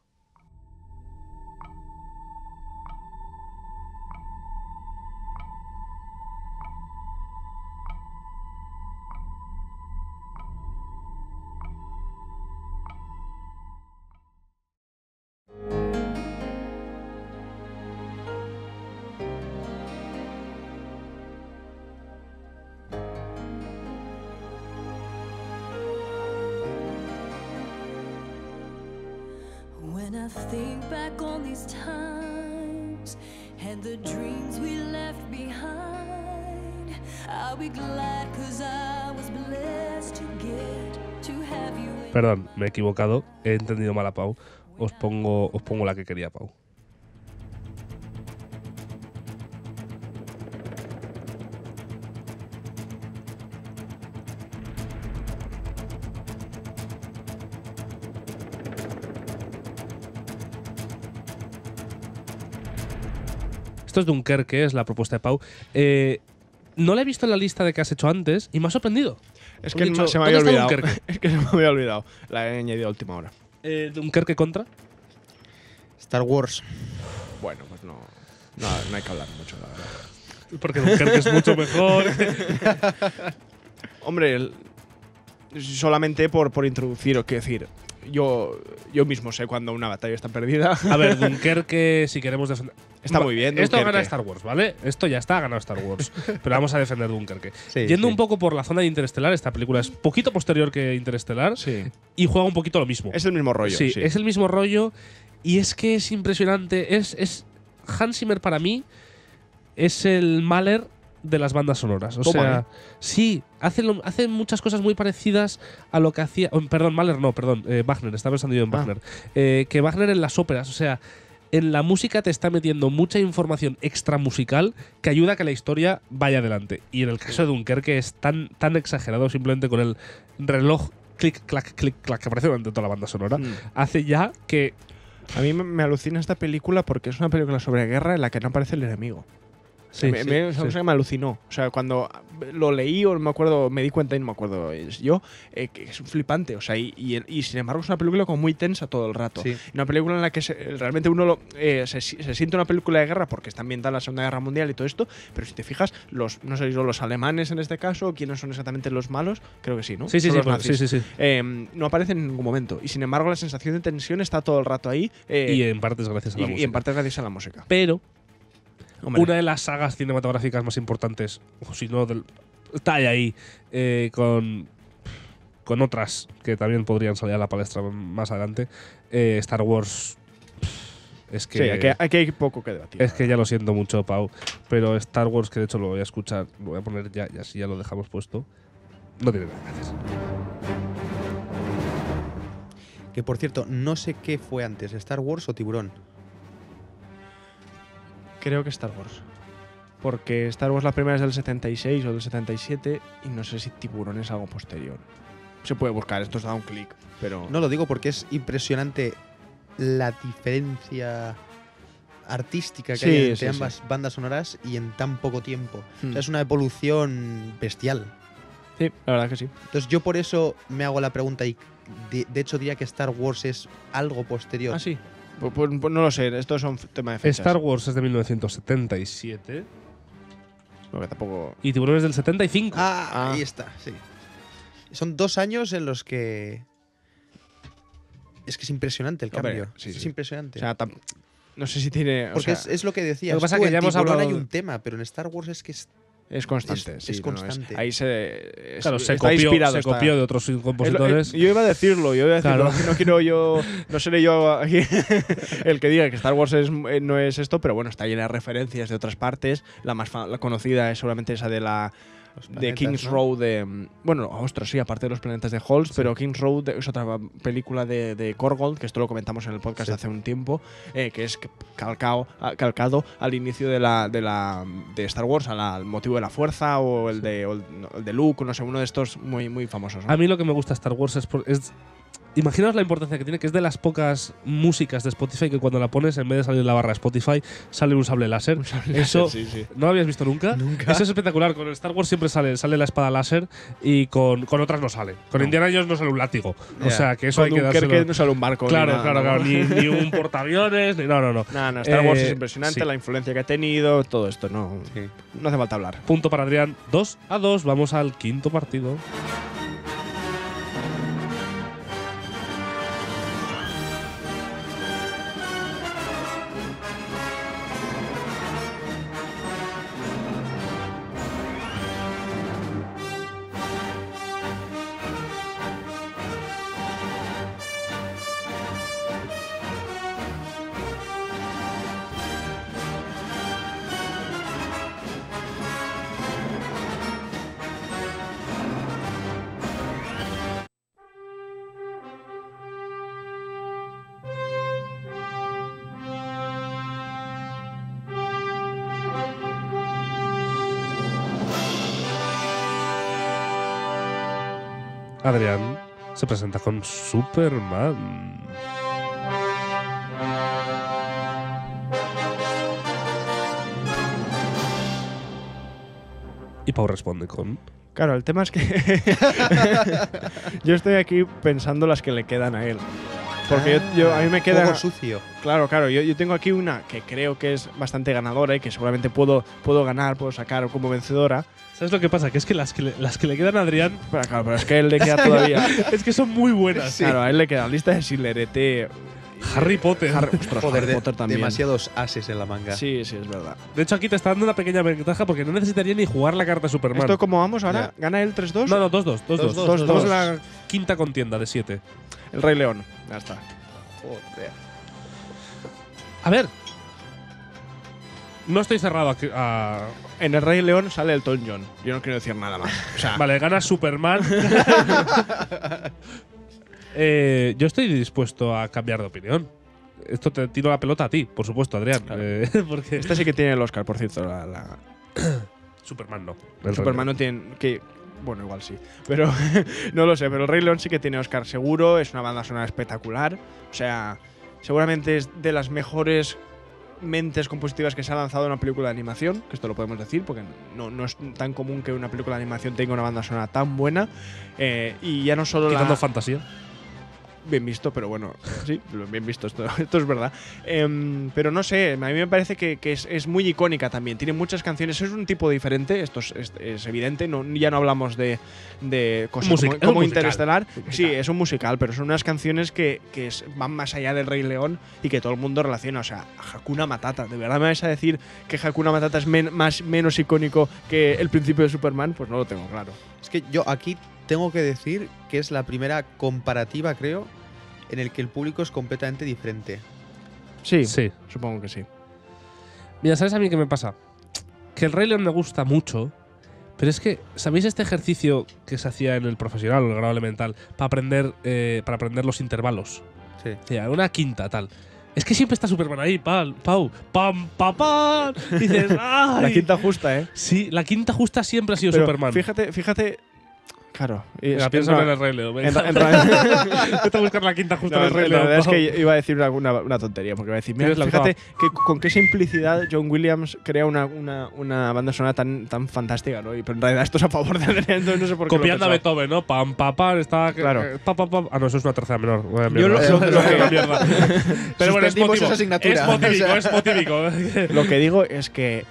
When I think back on these times and the dreams we left behind, I'll be glad 'cause I was blessed to get to have you. Perdón, me he equivocado, he entendido mal a Pau. Os pongo la que quería Pau. Esto es Dunkerque, es la propuesta de Pau. No la he visto en la lista de que has hecho antes y me ha sorprendido. Es He que dicho, se me había ¿dónde está olvidado. Dunkerque? Es que se me había olvidado. La he añadido a última hora. Dunkerque contra. Star Wars. Bueno, pues no hay que hablar mucho, la verdad. Porque Dunkerque es mucho mejor. Hombre, solamente por introducir, o qué decir. Yo mismo sé cuando una batalla está perdida. A ver, Dunkerque, si queremos defender. Está muy bien, Esto Dunkerque. gana Star Wars, ¿vale? Esto ya está, ha ganado Star Wars. Pero vamos a defender Dunkerque. Sí, Yendo sí. un poco por la zona de Interestelar, esta película es poquito posterior que Interestelar Sí. y juega un poquito lo mismo. Es el mismo rollo. Sí, Sí, es el mismo rollo y es que es impresionante. Hans Zimmer para mí es el Mahler de las bandas sonoras. O Toma, sea, sí, hace muchas cosas muy parecidas a lo que hacía. Perdón, Mahler no, perdón, Wagner, estaba pensando yo en Wagner. Que Wagner en las óperas, o sea, en la música te está metiendo mucha información extramusical que ayuda a que la historia vaya adelante. Y en el caso de Dunkerque es tan exagerado simplemente con el reloj clic, clac, que aparece durante toda la banda sonora. Hace ya que. A mí me alucina esta película porque es una película sobre guerra en la que no aparece el enemigo. Sí, Es una cosa que me alucinó. O sea, cuando lo leí o me acuerdo, me di cuenta y no me acuerdo yo, que es flipante. O sea, y sin embargo es una película como muy tensa todo el rato. Sí. Una película en la que realmente uno se siente una película de guerra porque está ambientada en la Segunda Guerra Mundial y todo esto, pero si te fijas, no sé si son los alemanes en este caso, quiénes son exactamente los malos, creo que sí, ¿no? Sí, Son los pues, nazis. sí. No aparecen en ningún momento. Y sin embargo la sensación de tensión está todo el rato ahí. Y en parte es gracias a la música. Y en parte gracias a la música. Pero Hombre. una de las sagas cinematográficas más importantes, o si no, está ahí con otras que también podrían salir a la palestra más adelante. Star Wars. Es que, Sí, aquí hay poco que debatir. es que ya lo siento mucho, Pau. Pero Star Wars, que de hecho lo voy a escuchar, lo voy a poner ya, y así ya lo dejamos puesto. No tiene nada que hacer. Que por cierto, no sé qué fue antes, Star Wars o Tiburón. Creo que Star Wars. Porque Star Wars la primera es del 76 o del 77 y no sé si Tiburón es algo posterior. Se puede buscar, esto os da un clic, pero… No lo digo porque es impresionante la diferencia artística que Sí, hay entre sí, ambas bandas sonoras y en tan poco tiempo. O Hmm. sea, es una evolución bestial. Sí, la verdad que sí. Entonces yo por eso me hago la pregunta y de hecho diría que Star Wars es algo posterior. Ah, sí. Pues no lo sé, estos son temas de fechas. Star Wars es de 1977 Lo que tampoco… y Tiburón es del 75. Ah, ahí está, sí. Son 2 años en los que… Es que es impresionante el Hombre, cambio. sí, es sí. impresionante. O sea, no sé si tiene… o Porque sea, es lo que decías. Lo que pasa tú, que en ya hemos Tiburón hablado hay de- un tema, pero en Star Wars es que es constante. es sí, constante. ahí Claro, se está inspirado. copió de otros compositores. Yo iba a decirlo, Claro. no quiero yo, no seré yo aquí el que diga que Star Wars no es esto, pero bueno, está llena de referencias de otras partes. La más conocida es seguramente esa de la Los de planetas, King's ¿no? Road de… Bueno, ostras, sí, aparte de los planetas de Halls, pero King's Road es otra película de Korgold, que esto lo comentamos en el podcast Sí. hace un tiempo, que es calcado al inicio de Star Wars, al motivo de la fuerza o el de Luke, no sé, uno de estos muy, muy famosos, ¿no? A mí lo que me gusta de Star Wars es imaginaos la importancia que tiene, que es de las pocas músicas de Spotify que cuando la pones, en vez de salir la barra Spotify, sale un sable láser. Eso, sí, sí. ¿no lo habías visto nunca? Nunca. Eso es espectacular. Con Star Wars siempre sale la espada láser y con otras no sale. Con No. Indiana Jones no sale un látigo. O Ya. sea, que eso hay Con que Dunkerque dárselo. no sale un barco. Claro, ni nada, claro, ¿no? ni un portaaviones, ni no. No, Star Wars es Eh, impresionante, sí. la influencia que ha tenido, todo esto, no hace falta hablar. Punto para Adrián. 2-2. Vamos al quinto partido. Adrián se presenta con Superman. Y Pau responde con… Claro, el tema es que yo estoy aquí pensando las que le quedan a él. Porque a mí me queda… Juego sucio. Claro, yo tengo aquí una que creo que es bastante ganadora y que seguramente puedo ganar, puedo sacar como vencedora. ¿Sabes lo que pasa? Que es que las que le quedan a Adrián Pero es que a él le queda todavía… es que son muy buenas. Claro, a él le queda lista de Schindler, ET… Harry Potter. Ostras, Joder, Harry Potter también. demasiados ases en la manga. Sí, es verdad. De hecho, aquí te está dando una pequeña ventaja porque no necesitaría ni jugar la carta Superman. ¿Esto cómo vamos ahora? Ya. ¿Gana él 3-2? No, 2-2. 2-2. Estamos en la quinta contienda de 7. El Rey León. Ya está. Joder. A ver. No estoy cerrado a… En el Rey León sale Elton John. Yo no quiero decir nada más. O sea, Vale, gana Superman. Yo estoy dispuesto a cambiar de opinión. Esto te tiro la pelota a ti, por supuesto, Adrián. Claro. Porque este sí que tiene el Oscar, por cierto. Superman no. Superman no tiene… Bueno, igual sí. Pero no lo sé. Pero el Rey León sí que tiene Oscar seguro. Es una banda sonora espectacular. O sea, seguramente es de las mejores mentes compositivas que se ha lanzado en una película de animación, que esto lo podemos decir porque no es tan común que una película de animación tenga una banda sonora tan buena. Y ya no solo Quitando fantasía. Bien visto, pero bueno, sí, bien visto, esto es verdad. Pero no sé, a mí me parece que es muy icónica también. Tiene muchas canciones, es un tipo diferente, esto es evidente. Ya no hablamos de cosas como Interestelar. Sí, es un musical, pero son unas canciones que van más allá del Rey León y que todo el mundo relaciona. O sea, Hakuna Matata. ¿De verdad me vais a decir que Hakuna Matata es menos icónico que el principio de Superman? Pues no lo tengo claro. Es que yo aquí tengo que decir que es la primera comparativa, creo, en el que el público es completamente diferente. Sí, Sí. supongo que sí. Mira, ¿sabes a mí qué me pasa? Que el Rey León me gusta mucho, pero es que, ¿sabéis este ejercicio que se hacía en el profesional o el grado elemental para aprender los intervalos? Sí. O sea, una quinta, tal. Es que siempre está Superman ahí, Pau, pam, pam. Dices, ¡ay! La quinta justa, ¿eh? Sí, la quinta justa siempre ha sido Pero Superman. Fíjate. Claro. Venga, piensa en el Rey León. en Venga. ra- Vete a buscar la quinta justa No, del Rey la León. verdad es Pau. que iba a decir una tontería, porque iba a decir, mira, Tienes la fíjate que con qué simplicidad John Williams crea una banda sonora tan fantástica, ¿no? Pero en realidad esto es a favor de Adrián, entonces no sé por qué. Copiando a lo he pensado. Beethoven, ¿no? Pam, pam, pam. Está. Claro. Pam, pam, pam. Ah, no, eso es una tercera menor. Vaya Yo mierda. lo que- Vaya mierda. Pero bueno, es Suspendimos motivo. esa asignatura. Es motívico, O sea. es motívico. Lo que digo es que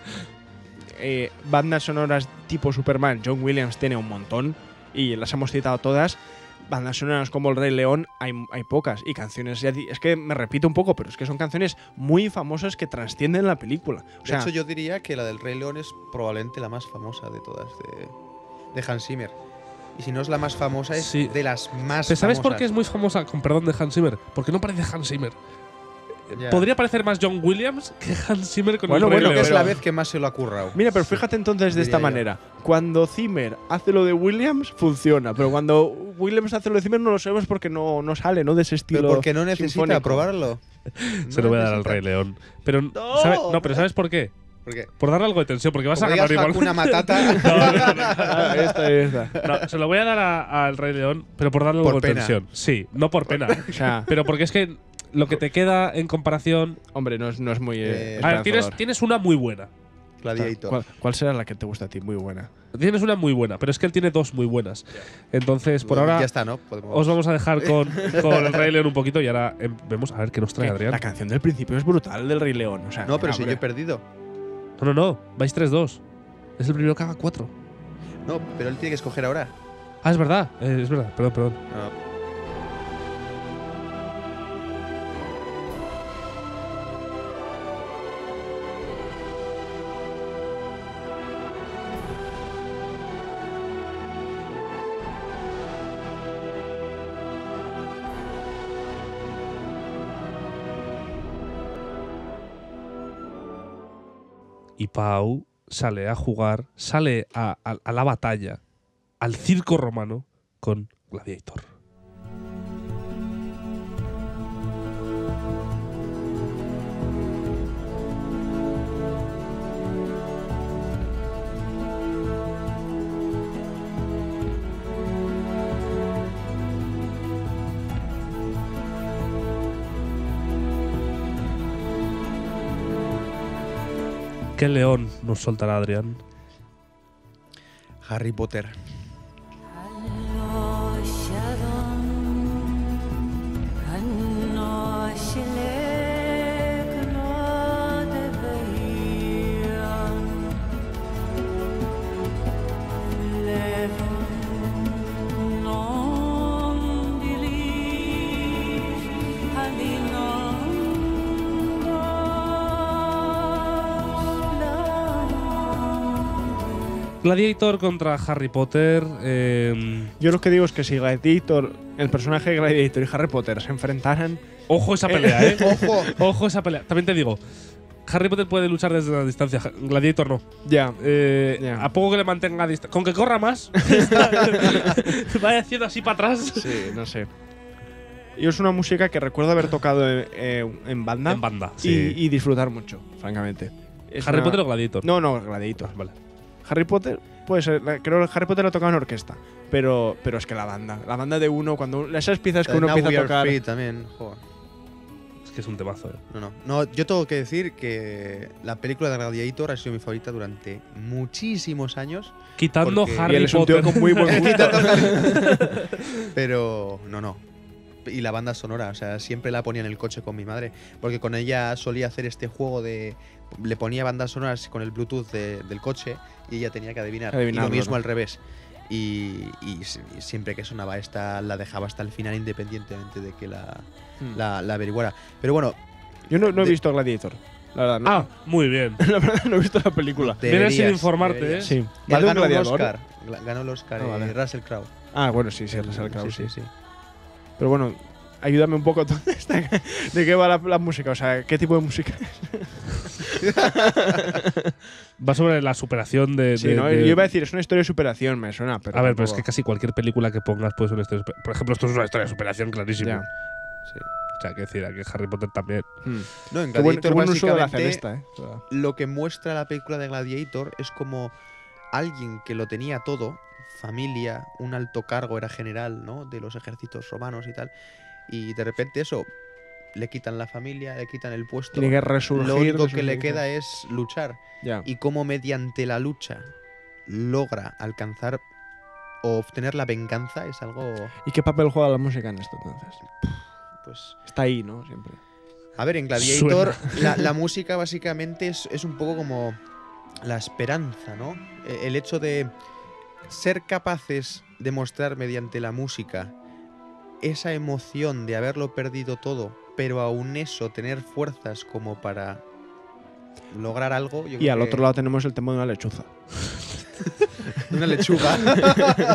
bandas sonoras tipo Superman, John Williams tiene un montón y las hemos citado todas. Bandas sonoras como El Rey León hay pocas. Y canciones, es que me repito un poco, pero es que son canciones muy famosas que trascienden la película. O sea, de hecho, yo diría que la del Rey León es probablemente la más famosa de todas, de Hans Zimmer. Y si no es la más famosa, es Sí. de las más ¿Sabes por famosas. qué es muy famosa? Con perdón de Hans Zimmer. Porque no parece Hans Zimmer. Ya. podría parecer más John Williams que Hans Zimmer con Bueno, el Rey bueno, Creo que es León. la vez que más se lo ha currado. Mira, pero fíjate entonces de esta Diría yo. manera. Cuando Zimmer hace lo de Williams, funciona. Pero cuando Williams hace lo de Zimmer, no lo sabemos porque no sale, ¿no? De ese estilo. Pero porque no necesita sinfónico. probarlo. Se lo voy a dar al Rey León. Pero, pero ¿sabes por qué? Porque Por darle algo de tensión, porque vas como a ganar digas igual. Hakuna Matata. Ah, esta. No, se lo voy a dar al Rey León, pero por darle algo Por de pena. tensión. Sí, no por pena. O sea, Pero porque es que lo que te queda en comparación. hombre, no es muy. A ver, A ver, esperanzador. tienes una muy buena. Gladiator. ¿Cuál será la que te gusta a ti? Muy buena. Tienes una muy buena, pero es que él tiene dos muy buenas. Entonces, por ahora, Ya está, ¿no? Podemos. os vamos a dejar con el Rey León un poquito y ahora vemos a ver qué nos trae Adrián. La canción del principio es brutal del Rey León. O sea, No, pero si yo hombre. he perdido. No. Vais 3-2. Es el primero que haga 4. No, pero él tiene que escoger ahora. Ah, es verdad. Perdón. No. Y Pau sale a jugar, sale a la batalla, al circo romano con Gladiator. ¿Qué león nos soltará Adrián? Harry Potter. Gladiator contra Harry Potter. Yo lo que digo es que si Gladiator, el personaje de Gladiator y Harry Potter se enfrentaran. Ojo esa pelea, ¿eh? ¡Ojo! Ojo esa pelea. También te digo, Harry Potter puede luchar desde la distancia, Gladiator no. Ya. A poco que le mantenga a distancia. Con que corra más, vaya haciendo así para atrás. Sí, no sé. Y es una música que recuerdo haber tocado en banda. En banda, y, sí. y disfrutar mucho, francamente. Es ¿Harry una- Potter o Gladiator? No, Gladiator. Vale. Harry Potter, puede ser. Creo que Harry Potter lo ha tocado en orquesta. Pero es que la banda de uno, cuando esas piezas que uno Now empieza We a Are tocar. Free también. Joder. Es que es un temazo, ¿eh? No, yo tengo que decir que la película de Gladiator ha sido mi favorita durante muchísimos años. Quitando Porque- Y Harry él es un tío Potter. con muy buen gusto. Pero no. Y la banda sonora, o sea, siempre la ponía en el coche con mi madre. Porque con ella solía hacer este juego de. Le ponía bandas sonoras con el Bluetooth del coche y ella tenía que adivinar. Y Adivinarlo, lo mismo ¿no? al revés. Y siempre que sonaba esta, la dejaba hasta el final independientemente de que la averiguara. Pero bueno, Yo no he De- visto Gladiator. La verdad, no. Ah, muy bien. La verdad, no he visto la película. Vienes sin deberías, informarte, deberías. Sí. Él ¿Va de un ganó un gladiador? Oscar. Ganó el Oscar, Ah, vale. Russell Crowe. Ah, bueno, sí, Russell Crowe, Sí. Pero bueno, ayúdame un poco de qué va la música. O sea, ¿qué tipo de música? Va sobre la superación de. Sí, ¿no? Yo iba a decir, es una historia de superación, me suena. Pero a ver, pero es que tampoco- casi cualquier película que pongas puede ser una historia. Por ejemplo, esto es una historia de superación clarísima. Ya. Sí. O sea, que decir, aquí Harry Potter también. No, en Qué buen Gladiator uso de la básicamente celesta, ¿eh? O sea, lo que muestra la película de Gladiator es como alguien que lo tenía todo, familia, un alto cargo, era general, ¿no? De los ejércitos romanos y tal. Y de repente eso, le quitan la familia, le quitan el puesto. tiene que resurgir. Lo único de que le sus queda cenizas. es luchar. Ya. Y cómo mediante la lucha logra alcanzar o obtener la venganza es algo, ¿Y qué papel juega la música en esto entonces? pues. Está ahí, ¿no? Siempre. A ver, en Gladiator la música básicamente es un poco como la esperanza, ¿no? El hecho de ser capaces de mostrar mediante la música esa emoción de haberlo perdido todo, pero aún eso tener fuerzas como para lograr algo. Yo Y creo al que- otro lado tenemos el tema de una lechuza. una lechuga.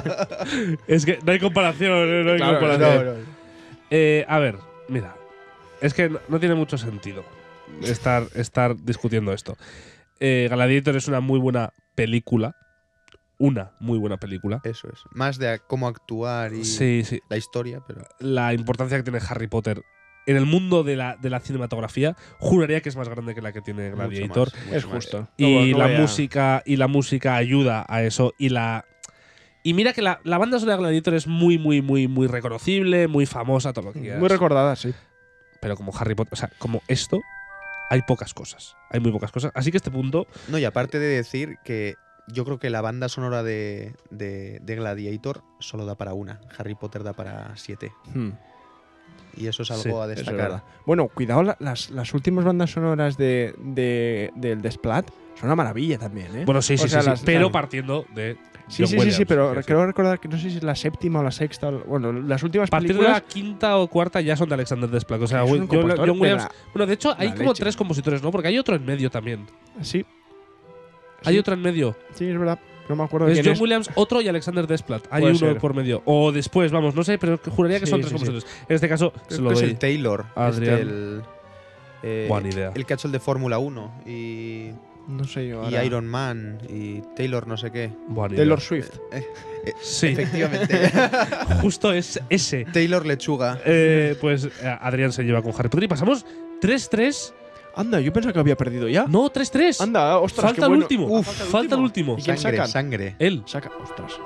Es que no hay comparación, no hay comparación. A ver, mira. Es que no tiene mucho sentido estar discutiendo esto. Gladiator es una muy buena película. Una muy buena película. Eso es. Más de cómo actuar y Sí. la historia, pero. La importancia que tiene Harry Potter en el mundo de la cinematografía, juraría que es más grande que la que tiene Gladiator. Mucho más, Es mucho más. justo. Y No la voy a- música ayuda a eso. Y mira que la banda sonora de Gladiator es muy, muy, muy, muy reconocible, muy famosa, todo lo que quieras. Muy recordada, sí. Pero como Harry Potter, o sea, como esto, hay pocas cosas. Hay muy pocas cosas. Así que este punto, No, y aparte de decir que yo creo que la banda sonora de Gladiator solo da para una. Harry Potter da para 7. Y eso es algo Sí, a Eso es destacar. verdad. Bueno, cuidado, las últimas bandas sonoras del Desplat son una maravilla también, ¿eh? bueno, sí, O sí, sea, sí, las- pero las- partiendo de Sí, John sí, Williams, sí, pero quiero creo decir. recordar que no sé si es la séptima o la sexta. Bueno, las últimas A partir de la películas. quinta o cuarta ya son de Alexander Desplat. O sea, Es un John compositor de Williams. la- Bueno, de hecho, hay la como leche. 3 compositores, ¿no? Porque hay otro en medio también. Sí. Hay Sí. otro en medio. Sí, es verdad. No me acuerdo Es quién John es. Williams, otro y Alexander Desplat. Hay Puede uno ser. por medio. O después, vamos, no sé, pero juraría que Sí, son 3 sí, sí. compositores. En este caso, se Creo lo que es doy. el Taylor. Adrián. Buena idea. El que ha hecho el de Fórmula 1 y No sé yo. ahora. Iron Man y Taylor no sé qué. Buena idea. Taylor Swift. Sí, Efectivamente. justo es ese. Taylor Lechuga. Pues Adrián se lleva con Harry Potter y pasamos 3-3. Anda, yo pensaba que había perdido ya. No, 3-3. Anda, ostras, Falta qué el bueno. último. Uf, Falta el último. ¿Y quién Sangre, sacan? sangre. Él. Saca, ostras.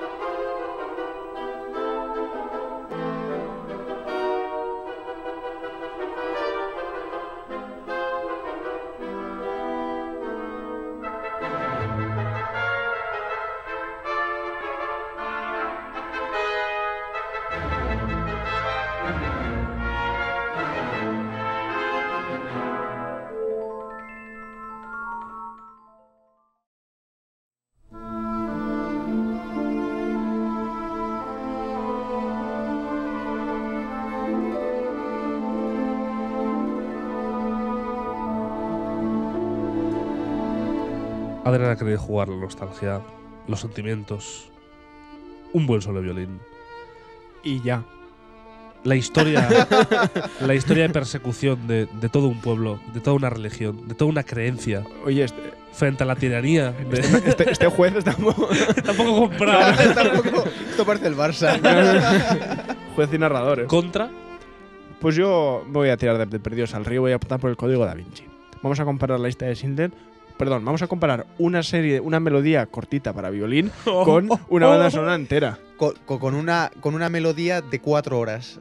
Adrián ha querido jugar la nostalgia, los sentimientos, un buen solo de violín. Y ya. La historia, la historia de persecución de todo un pueblo, de toda una religión, de toda una creencia Oye, frente a la tiranía. este juez está Tampoco comprado. Tampoco- Esto parece el Barça. juez y narrador, ¿eh? Contra. Pues yo voy a tirar de perdidos al río, voy a optar por el código Da Vinci. Vamos a comparar la lista de Schindler. Perdón, vamos a comparar una melodía cortita para violín con una banda sonora entera. Con una melodía de 4 horas.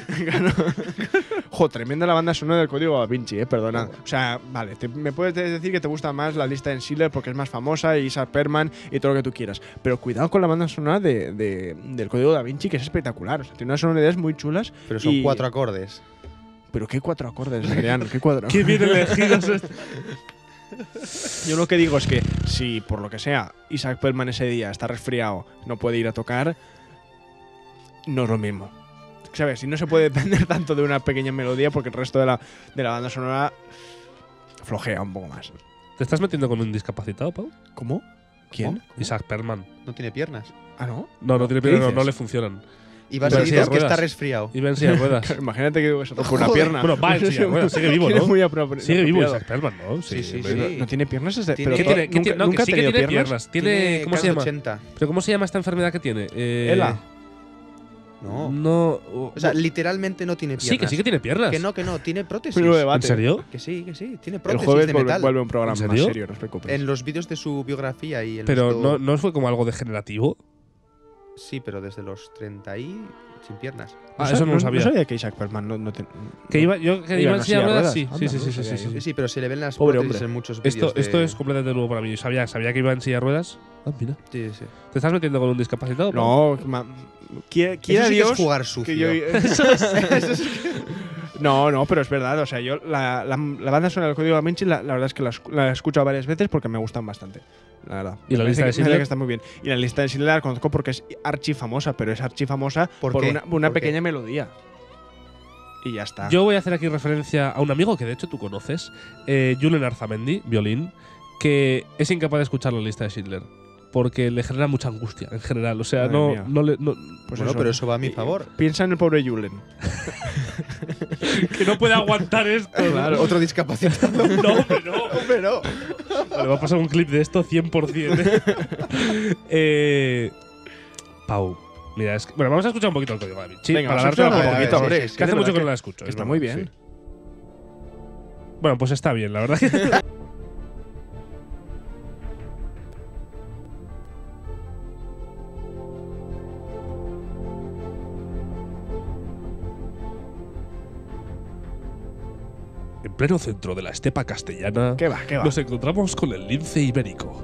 Jo, tremenda la banda sonora del código Da Vinci, perdona. O sea, vale, me puedes decir que te gusta más la lista de Schindler porque es más famosa, y Isaac Perman y todo lo que tú quieras. Pero cuidado con la banda sonora del código Da Vinci, que es espectacular. O sea, tiene unas sonoridades muy chulas. Pero son y- 4 acordes. Pero qué 4 acordes, Adrián, qué 4. Qué bien elegidos. Yo lo que digo es que si por lo que sea Isaac Perman ese día está resfriado, no puede ir a tocar, no es lo mismo. ¿Sabes? Si no se puede depender tanto de una pequeña melodía porque el resto de la banda sonora flojea un poco más. ¿Te estás metiendo con un discapacitado, Pau? ¿Cómo? ¿Quién? Isaac Perman. No tiene piernas. Ah, ¿no? No tiene ¿Qué piernas, dices? no le funcionan. Y vas Iba y en silla dices de que está ruedas. resfriado. Iba en silla de ruedas. Imagínate que se toca una Joder. pierna. Bueno, va en silla de ruedas, sigue vivo, ¿no? Muy Sigue vivo apropiado. Isaac Perman, ¿no? Sí, sí, hombre. sí. ¿No tiene piernas? Tiene- Pero ¿Qué Pero tiene? ¿Qué nunca, tiene? No, nunca que ha sí que tenido tiene piernas. piernas. Tiene, ¿cómo se llama? 80. ¿Pero cómo se llama esta enfermedad que tiene? Ela. No. No. O sea, literalmente no tiene piernas. sí, que sí que tiene piernas. Que no, tiene prótesis. Pero ¿En debate. serio? Que sí, tiene El prótesis jueves de metal. vuelve un programa ¿En más serio? serio, no os preocupéis. En los vídeos de su biografía y el Pero no fue como algo degenerativo. Sí, pero desde los 30 y sin piernas. Ah, eso no lo sabía. No sabía que Isaac Perman no Que iba en silla de silla de ruedas, ruedas. sí. Anda, Sí, sí, no sí, sabía sí, yo. sí. Sí, sí, pero se le ven las Pobre prótesis hombre. en muchos vídeos. Esto es completamente nuevo para mí. Sabía que iba en silla de ruedas. Ah, mira. Sí, sí. ¿Te estás metiendo con un discapacitado? Pau? No, quiera Eso sí que Dios es jugar que sucio. yo. No, pero es verdad. O sea, yo la banda sonora del código Da Vinci, la verdad es que la he escuchado varias veces porque me gustan bastante. La verdad. ¿Y la Me lista parece de me Schindler? parece que está muy bien. Y la lista de Schindler la conozco porque es archifamosa, pero es archifamosa ¿Por por qué? una ¿Por qué? pequeña melodía. Y ya está. Yo voy a hacer aquí referencia a un amigo que de hecho tú conoces, Julen Arzamendi, violín, que es incapaz de escuchar la lista de Schindler. porque le genera mucha angustia en general. O sea, Madre mía. Pues bueno, pero eso va a mi favor. Piensa en el pobre Julen. que no puede aguantar esto. Claro. Otro discapacitado. No, hombre, no. Hombre, no. Vale, va a pasar un clip de esto 100%. Pau, mira, es que, bueno, vamos a escuchar un poquito el código Da Vinci. Venga, para vamos darte a una escuchar un poquito. poquito, hombre. sí, Es Que hace de mucho verdad que no la escucho. Está es muy verdad, bien. sí. Bueno, pues está bien, la verdad. En pleno centro de la estepa castellana, ¿Qué va? ¿Qué va? nos encontramos con el lince ibérico.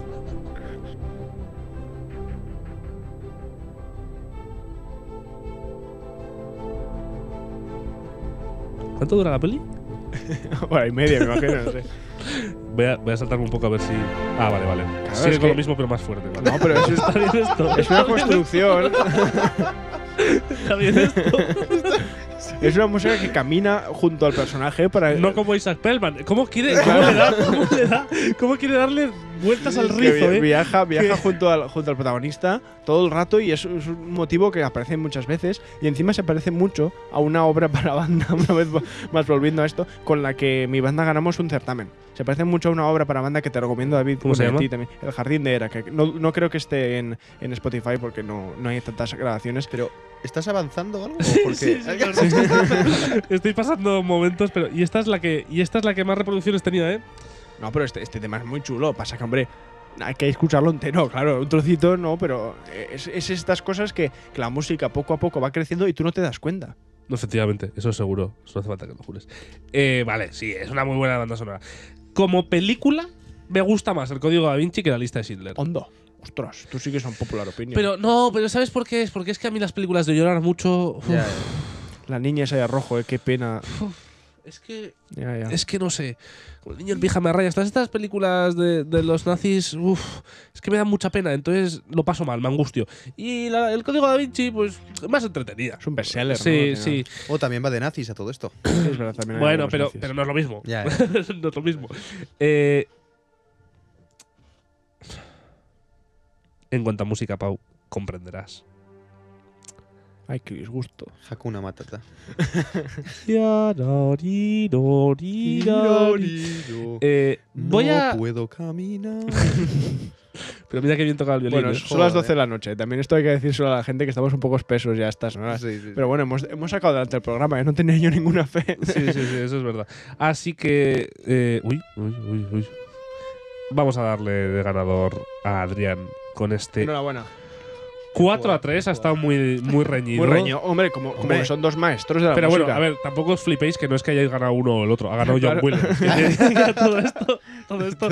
¿Cuánto dura la peli? Hora y media, me imagino. No sé. Voy a saltarme un poco a ver si. Ah, vale, vale. Sigue es con que- lo mismo, pero más fuerte. Vale. No, pero eso Está bien esto. es una construcción. Está bien esto. Es una música que camina junto al personaje para. No como Isaac Perlman. ¿Cómo quiere? ¿Cómo quiere darle vueltas al que rizo, viaja Que- junto al protagonista todo el rato y es un motivo que aparece muchas veces y encima se parece mucho a una obra para banda, una vez más volviendo a esto, con la que mi banda ganamos un certamen. Se parece mucho a una obra para banda que te recomiendo, David. ¿Cómo se bueno, y a llama? ti también. El Jardín de Hera, que no creo que esté en Spotify porque no hay tantas grabaciones. Pero, ¿estás avanzando o algo? Sí, Porque sí, Estoy pasando momentos, pero. Y esta es la que más reproducciones tenía, ¿eh? No, pero este tema es muy chulo. Pasa que, hombre, hay que escucharlo entero, claro. Un trocito no, pero es estas cosas que la música poco a poco va creciendo y tú no te das cuenta. No, efectivamente, eso es seguro. Eso no hace falta que lo jures. Vale, sí, es una muy buena banda sonora. Como película, me gusta más el Código Da Vinci que la lista de Schindler. Hondo. Ostras, tú sí que es un popular opinion. Pero no, pero ¿sabes por qué es? Porque es que a mí las películas de llorar mucho. uf, Ya, La niña esa de rojo, qué pena. es que. Ya, ya. Es que no sé. Como el niño en pijama de rayas. Todas estas películas de los nazis, es que me dan mucha pena. Entonces lo paso mal, me angustio. Y el Código Da Vinci, pues, más entretenida. Es un bestseller, ¿no? Sí, Al final. sí. O también va de nazis a todo esto. Sí, es verdad, también hay Bueno, algunos pero, nazis. pero no es lo mismo. Ya, no es lo mismo. En cuanto a música, Pau, comprenderás. Ay, qué disgusto. Hakuna Matata. Voy a. No puedo caminar. Pero mira qué bien tocaba el violín. Bueno, ¿eh? son las Joder. 12 de la noche. También esto hay que decírselo a la gente que estamos un poco espesos ya a estas horas. Sí, sí. Pero bueno, hemos sacado adelante el programa. No tenía yo ninguna fe. Sí, sí, sí, eso es verdad. Así que. Uy. Vamos a darle de ganador a Adrián con este Enhorabuena. 4-3. Ha estado muy, muy reñido. Muy reño. Hombre, como Hombre. son dos maestros de la Pero música. bueno, a ver, tampoco os flipéis que no es que hayáis ganado uno o el otro. Ha ganado John Claro. Williams. todo esto.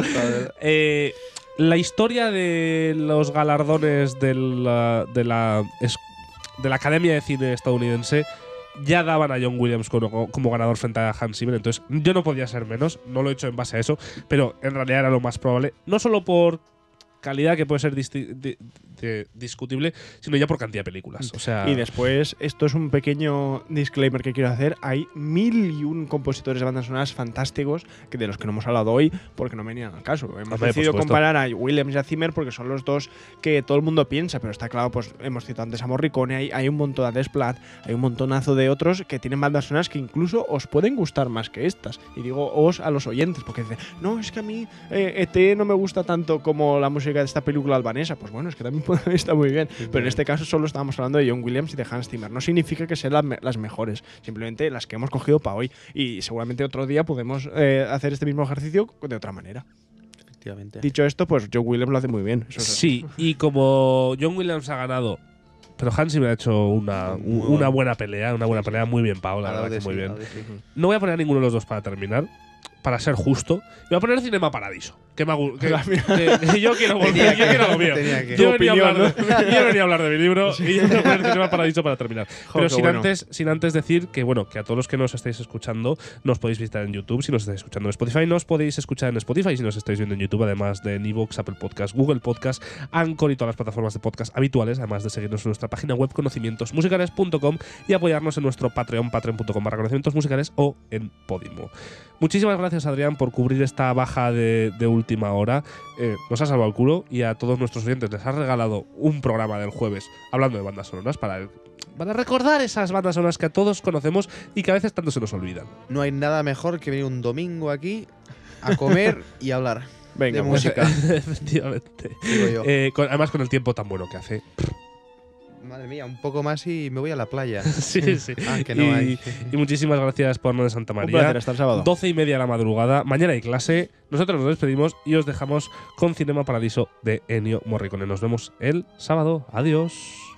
La historia de los galardones de la Academia de Cine estadounidense ya daban a John Williams como ganador frente a Hans Zimmer. Entonces yo no podía ser menos. No lo he hecho en base a eso. Pero en realidad era lo más probable. No solo por calidad, que puede ser discutible, sino ya por cantidad de películas. O sea, Y después, esto es un pequeño disclaimer que quiero hacer. Hay 1001 compositores de bandas sonoras fantásticos de los que no hemos hablado hoy porque no venían al caso. Hemos Hombre, por decidido supuesto. comparar a Williams y a Zimmer porque son los dos que todo el mundo piensa, pero está claro, pues hemos citado antes a Morricone, hay un montón de Splat, hay un montonazo de otros que tienen bandas sonoras que incluso os pueden gustar más que estas. Y digo os a los oyentes, porque dicen, no, es que a mí ET no me gusta tanto como la música de esta película albanesa. Pues bueno, es que también está muy bien. Pero en este caso solo estábamos hablando de John Williams y de Hans Zimmer. No significa que sean las mejores, simplemente las que hemos cogido para hoy. Y seguramente otro día podemos hacer este mismo ejercicio de otra manera. Efectivamente. Dicho esto, pues John Williams lo hace muy bien. Eso es sí, y como John Williams ha ganado, pero Hans Zimmer ha hecho una buena pelea, muy bien, Paola, la verdad que muy bien. No voy a poner a ninguno de los dos para terminar, para ser justo. Y voy a poner Cinema Paradiso, que yo quiero volver, yo quiero lo mío. Tenía que- Yo Tu venía a opinión, hablar de hablar de mi libro y yo voy a poner Cinema Paradiso para terminar. Pero qué bueno. sin antes decir que, bueno, que a todos los que nos estáis escuchando nos podéis visitar en YouTube. Si nos estáis escuchando en Spotify, nos podéis escuchar en Spotify. Si nos estáis viendo en YouTube, además de en iVoox, Apple Podcast, Google Podcast, Anchor y todas las plataformas de podcast habituales, además de seguirnos en nuestra página web conocimientosmusicales.com y apoyarnos en nuestro Patreon, patreon.com/conocimientosmusicales o en Podimo. Muchísimas gracias gracias, Adrián, por cubrir esta baja de última hora. Nos ha salvado el culo y a todos nuestros oyentes les has regalado un programa del jueves hablando de bandas sonoras para recordar esas bandas sonoras que a todos conocemos y que a veces tanto se nos olvidan. No hay nada mejor que venir un domingo aquí a comer y hablar Venga, de pues. música. Efectivamente. Digo yo. Además, con el tiempo tan bueno que hace. Madre mía, un poco más y me voy a la playa. Sí, sí. Ah, que no hay. Y muchísimas gracias por no de Santa Un María. placer, hasta el sábado. 12:30 de la madrugada. Mañana hay clase. Nosotros nos despedimos y os dejamos con Cinema Paradiso de Ennio Morricone. Nos vemos el sábado. Adiós.